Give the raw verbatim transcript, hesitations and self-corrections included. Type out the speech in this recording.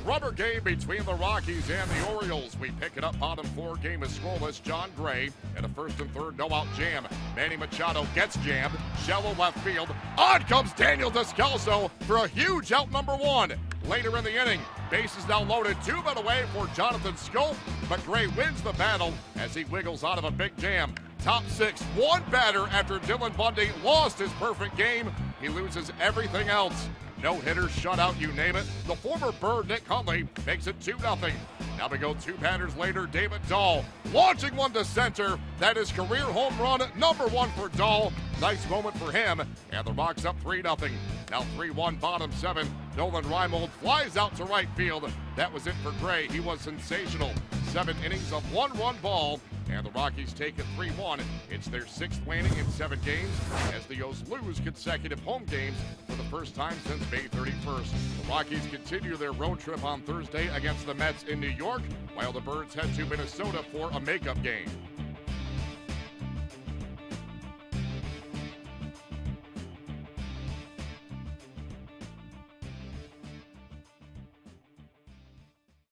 rubber game between the Rockies and the Orioles. We pick it up bottom four. Game is scoreless. Jon Gray in a first and third no-out jam. Manny Machado gets jammed. Shallow left field. On comes Daniel Descalso for a huge out number one. Later in the inning, bases now loaded. Two men away for Jonathan Scope, but Gray wins the battle as he wiggles out of a big jam. Top six, one batter after Dylan Bundy lost his perfect game. He loses everything else. No hitters, shutout, you name it. The former Bird, Nick Hundley, makes it two nothing. Now we go two batters later, David Dahl launching one to center. That is career home run number one for Dahl. Nice moment for him. And the Rocks up three nothing. Now three one, bottom seven. Nolan Reimold flies out to right field. That was it for Gray. He was sensational. Seven innings of one-run ball. And the Rockies take it three one. It's their sixth winning in seven games as the O's lose consecutive home games for the first time since May thirty-first. The Rockies continue their road trip on Thursday against the Mets in New York, while the Birds head to Minnesota for a makeup game.